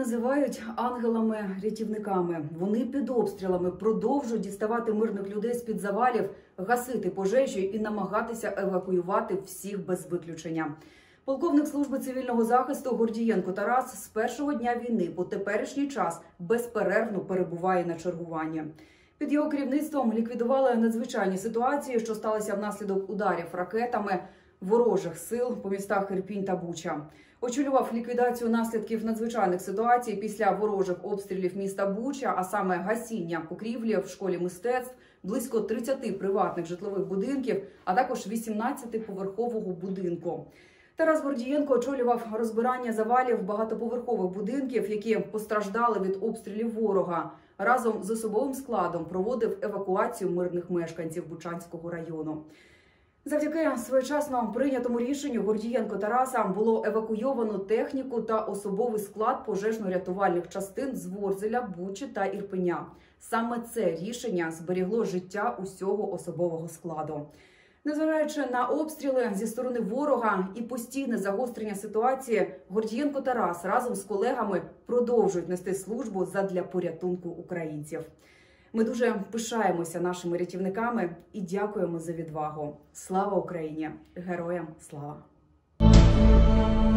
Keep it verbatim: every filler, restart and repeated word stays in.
називають ангелами-рятівниками. Вони під обстрілами продовжують діставати мирних людей з-під завалів, гасити пожежі і намагатися евакуювати всіх без виключення. Полковник служби цивільного захисту Гордієнко Тарас з першого дня війни по теперішній час безперервно перебуває на чергуванні. Під його керівництвом ліквідували надзвичайні ситуації, що сталися внаслідок ударів ракетами ворожих сил по містах Ірпінь та Буча. Очолював ліквідацію наслідків надзвичайних ситуацій після ворожих обстрілів міста Буча, а саме гасіння покрівлі в школі мистецтв, близько тридцяти приватних житлових будинків, а також вісімнадцятиповерхового будинку. Тарас Гордієнко очолював розбирання завалів багатоповерхових будинків, які постраждали від обстрілів ворога. Разом з особовим складом проводив евакуацію мирних мешканців Бучанського району. Завдяки своєчасно прийнятому рішенню Гордієнко Тараса було евакуйовано техніку та особовий склад пожежно-рятувальних частин з Ворзеля, Бучі та Ірпеня. Саме це рішення зберігло життя усього особового складу. Незважаючи на обстріли зі сторони ворога і постійне загострення ситуації, Гордієнко Тарас разом з колегами продовжують нести службу задля порятунку українців. Ми дуже пишаємося нашими рятівниками і дякуємо за відвагу. Слава Україні! Героям слава!